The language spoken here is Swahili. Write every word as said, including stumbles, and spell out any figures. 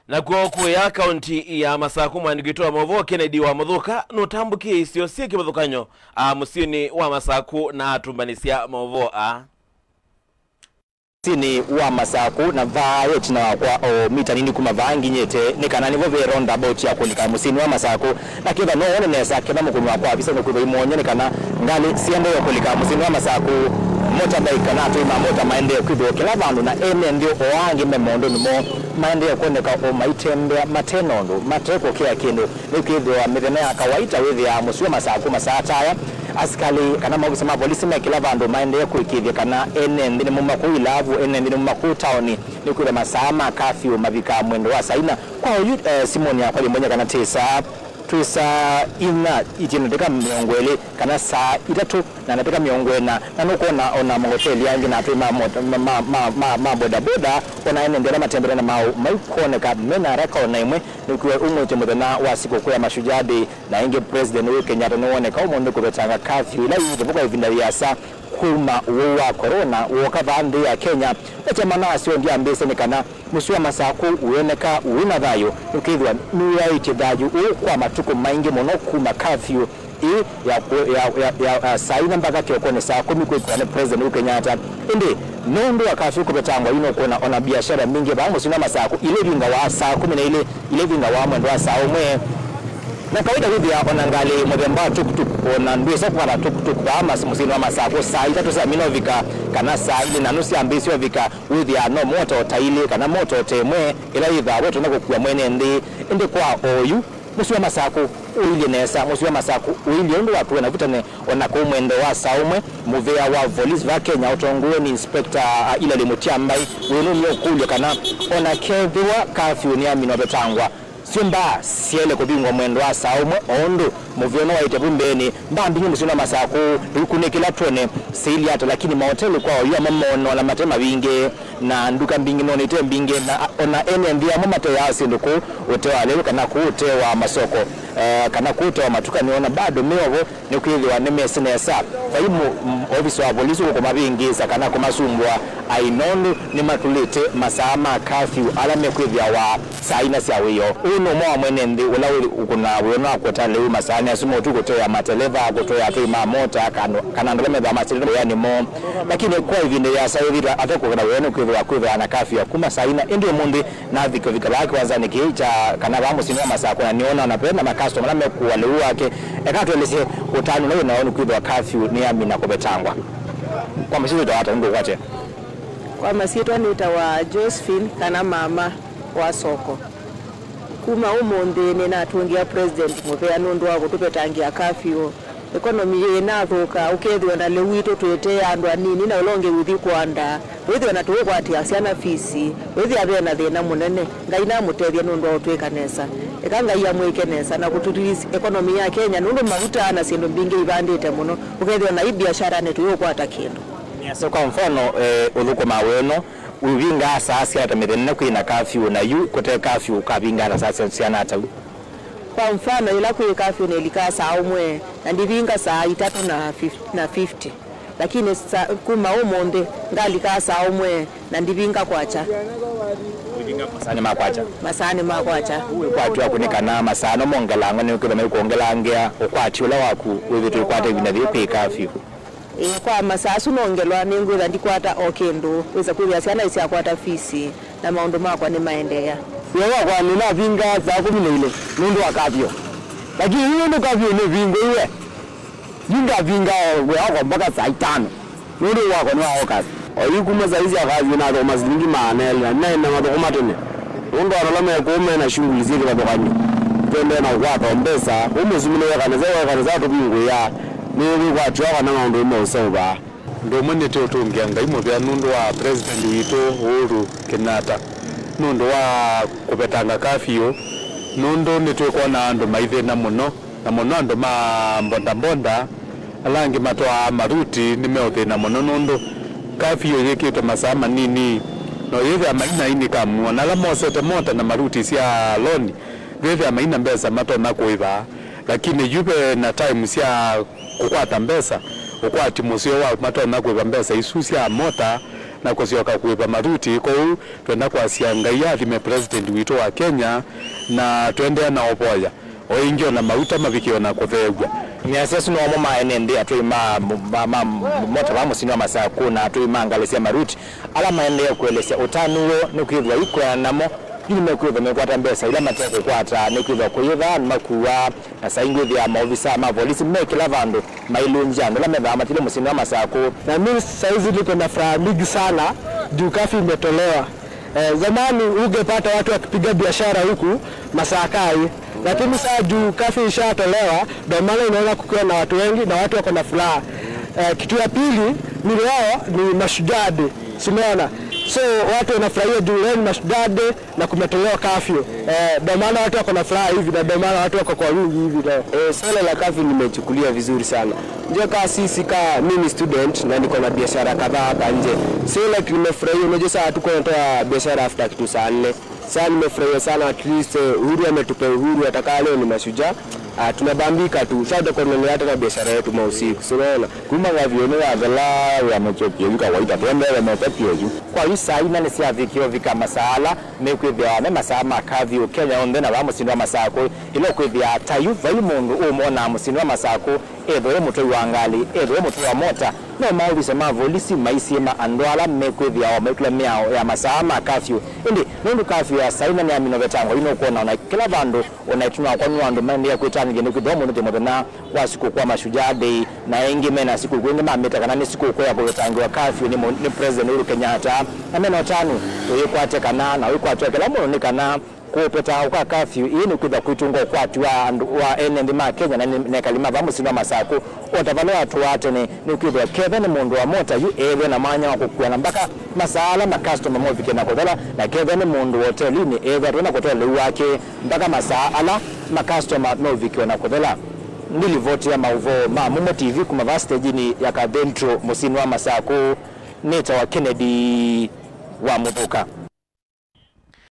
Na kwa kuya kaunti ya Masaku mwandigitoa Movo Kennedy wa Muthuka nutambukie isio sieki muthukanyo a musini wa Masaku na atumbanisia Movo a sini wa Masaku na vayo tina kwa o mita nini kuma vangi nyete nikana nivo veronda about ya kulika musini wa Masaku na kiva no one nesa kena mukunu wa kwa bisa nukuwa imonye nikana ngali siendo ya kulika musini wa Masaku motorbike na tuima mota maendeo kibyo kila vandu na ene ndio oangi memondo numo maendeo koneka o maitembea matenondo mateko kia kindu nikibyo midene ya kawaita wethi ya musini wa Masaku masataya askali kana mwa kusema polisi na kila vandu maendeo kuikivya kana ene ndini mumaku ilavu ene ndini mumaku taoni nikule masama kafyu mavika mwendo wa saina kwa yu eh, simoni ya kwali mwenye kana tisa tuisa ina itinateka miongwele kana saa itatu na nateka miongwena na nuko na ona mahoteli yangi na tuima moto ma ma ma ma boda boda ona ene ndela matembele na mau maikone ka mena raka ona imwe nikiwe umwe temudana wa siku kwa mashujaa day na inge president wa Kenya tunaone ka umonde kubetanga kafyu ila yivuka ivinda yasa kuma uwa corona uoka bande ya Kenya echamana asio ndia mbese nikana musua Masaku ueneka uina dhayo ukidwa nuya itidaju kwa matuko maingi mono kuma kafyu i ya ya ya, ya saina mpaka kiokone saa kumi kwa kwa president wa Kenya hata indi nondo wa kafyu kubetangwa ino kuona ona biashara mingi ba musua Masaku ile vinga wa saa kumi na ile ile vinga wa mwendo wa saa umwe na kawaida hivi ya onangali mwemba tuktuk ona ndwesa kwa tuktuk ba musini wa Masaku saa itatu saa mino vika kana saa ile na nusu ambisi wa vika with ya no moto taile kana moto temwe ila idha wetu nako kwa mwene ndi ndi kwa oyu musini wa Masaku uili nesa musini wa Masaku uili ndo watu na vitane ona kwa mwendo wa saumwe muvea wa police va Kenya utonguwe ni inspector uh, ila limutiambai wenu niyo kulyo kana ona keviwa kafyu ni amino betangwa simba siele kubingwa mwendo wa saumwe ondo muvyono wa itebumbeni mbambingi musini wa Masaku ukune kila tone sili hata lakini mahoteli kwa ya mamono na matema binge na nduka mbingi no nite mbinge na ona ene ndia mumate ya sinduku utewa leo kana kuutewa masoko uh, kana kuutewa matuka niona bado meovo ni kuhidhiwa nemesi nesa faimu ofisi wa polisi uko mabingi sakana kumasumbwa ainonu ni matulite masama kafyu alame kuhidhiwa wa saina siawiyo uno mwa mwene ndi ulawi ukuna weno akweta leu masani asumo tu kutoya mateleva kutoya tuima mota kana ndoleme dha masilito yani mo lakini kwa hivinde ya sayovita atoko kuna weno kuhidhiwa kuhidhiwa na kafyu kuma saina indio mundi na viko vika laki wanza nikiicha kana vamo sinu wa Masaku na niona wanapenda makasto malame kuwa leu wake ekato elise utanu na unaonu kuhidhiwa kafyu ni amina kubetangwa kwa masitu itawata ungo wache kwa masitu itawa Josephine kana mama wa soko kuma umonde nena tungia president mupea nundu wa kutupetangia kafyu economy yena thoka ukethwe na lewito twete andu anini na ulonge uthi kwanda withi na tuwe kwati asiana fisi withi abe na thina munene ngai na mutethia nundu wa twekanesa ekanga ya mwekenesa na kututirisi economy ya Kenya nundu maguta na sindu mbingi ibandite muno ukethwe na ibiashara ne tuwe kwata kindu so kwa mfano eh, uluko maweno uvinga sasa hata medena kuina kafyu na yu kote kafyu kabinga na sasa siana hata kwa mfano ila kuye kafyu nelika saa umwe na ndivinga saa itatu na fifty lakini sa, kuma umonde ngali ka saa umwe na ndivinga kwacha uvinga masani makwacha masani makwacha uwe kwatu yakunikana masano mongelanga ni ukile mekongelangea ukwati ula waku wewe tulikwata vina vyepe kafyu e kwa masasu nongelwa ningwira ndikwata okendo weza kuya siana isi akwata fisi na maundu makwa ni maendea yewa kwa nina vinga za kumi na ile nundu wa kafyo lakini hiyo ndo kafyo ni vingo iwe vinga vinga wewa mpaka saa itano nundu wako ni wao kazi oyi kuma za hizi akazi na ndo mazilingi maanele na nena madoko matene nundu analama ya kuume na shughuli zile badokani twende na ukwata ombesa umuzumile yakaneza yakaneza to bingo ya niwe kwa chwa na ng'ondo mo soba ndo mwene te utungia ngai mo bya nundu wa president wito Uhuru Kenyatta nundu wa kubetanga kafyu nundu nitwe na andu maithe na muno na muno andu ma mbonda mbonda alangi matwa maruti nimeothe na muno nundu kafyu yekite masama nini no yeve amaina ini kamwa na la mosete mota na maruti sia loni yeve amaina mbesa matona kuiva lakini yube na time sia kukwata mbesa ukwati musio wa matona kuiva mbesa isusia mota na kusioka kuipa maruti kou twenda kwasia ngai athime president wito wa Kenya na twende na opoya oingio na mauta mavikio na kuthegwa miasesu no mo maenende atwima moto wa musini wa Masaku na atwima ngalesia maruti ala maendeleo kuelesea utanuo ni kwithwa ikwa namo yime kwithwa mekwata mbesa ila mateko kwata ni kwithwa kuiva makuwa na saingwe ya maofisa ma polisi mekila vandu mailunja ndo la medha matile musini wa Masaku. Na mimi saizi niko na furaha mingi sana juu kafi imetolewa. Eh, zamani ungepata watu wakipiga biashara huku Masakai, lakini sasa juu kafi ishatolewa ndio maana unaona kukiwa na watu wengi na watu wako na furaha. Eh, kitu ya pili ni leo ni mashujaa day, simeona. So watu wanafurahia juu leo ni mashujaa day na kumetolewa kafio. Eh, ndio maana watu wako na furaha hivi na ndio maana watu wako kwa wingi hivi leo. Eh, swala la kafio nimechukulia vizuri sana. Ndio kama sisi kama mimi student na niko na biashara kadhaa hapa nje. So like nimefurahia, unajua sasa tuko tunatoa biashara after kitu saa nne. Sasa nimefurahia sana, at least uhuru ametupa uhuru, ataka leo ni mashujaa. Ah, tunabambika tu. Sasa kwa nini hata na biashara yetu mausiku. So unaona kuma wavione wazala ya machokio kawaida twende na mapepio juu kwa hiyo saa ina ni sia vikio vika masala mekwithia me masama kavio Kenya onde na bamusini wa Masaku ilo kwithia tayu vai mundu umona musini wa Masaku etho mutwe wa ngali etho mutwe wa mota no mauli sema volisi maisima andwala mekwithia o mekla miao ya masama kafio indi nundu kafio ya saina ni amino vetango ino kuona na kila vandu unaituna kwa nwandu mende ya kuitani ngene kidhomo ndio motana wa siku kwa mashujaa day na ingi mena siku kwenge mameta kana ni siku kwa ya kutangiwa kafio ni, ni president Uhuru Kenyatta amena tano uyikwate kana na uyikwate kala muno ni kana kupeta kwa kafio ini kwitha kwitungo kwatu wa wa enendi ma Kenya na ne kalima bamusini wa Masaku otavalo watu wate ni ni kwitha Kevin ni mundu wa mota yu ewe na manya wa kukuana mpaka masala ma customer mo vikena kodala na Kevin ni mundu wa hoteli ni ewe tuna kotele wake mpaka masala ma customer no vikena kodala ndili vote ya mauvo ma Mumo T V kuma stage ni ya Kadentro musini wa Masaku neta wa Kennedy wa Muthuka.